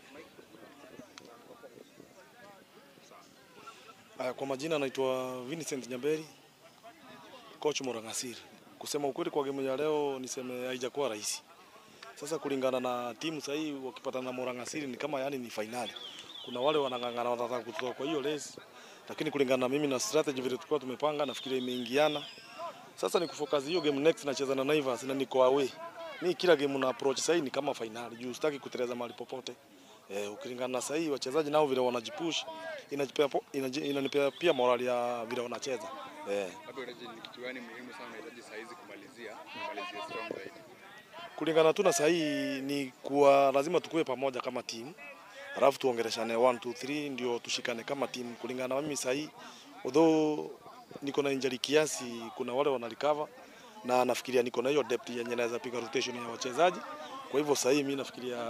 Kwa majina naitwa Vincent Nyamberi, coach Morangasiri. Kusema ukweli kwa game ya leo niseme haijakuwa rahisi. Sasa kulingana na timu sahii wakipata na Morangasiri ni kama yani ni finali. Kuna wale wanang'ang'ana wanataka kutoka kwa hiyo race, lakini kulingana na mimi na strategy vile tulikuwa tumepanga nafikiri imeingiana. Sasa ni kufocus hiyo game next nacheza na Naivas na niko away. Mimi kila game na approach sahii ni kama finali. Juu sitaki kuteleza mahali popote. Ukilingana na sahii wachezaji nao vile wanajipush inanipea pia morali ya vile wanacheza. Hapo ni kitu gani muhimu sana unahitaji saa hizi kumalizia strong zaidi? Kulingana tu na sahii ni kuwa lazima tukue pamoja kama timu. Alafu tuongeleshane 1 2 3 ndio tushikane kama timu. Kulingana na mimi sahii although niko na injury kiasi, kuna wale wana recover na nafikiria niko na hiyo depth yenye naweza piga rotation ya wachezaji. Kwa hivyo sahii mimi nafikiria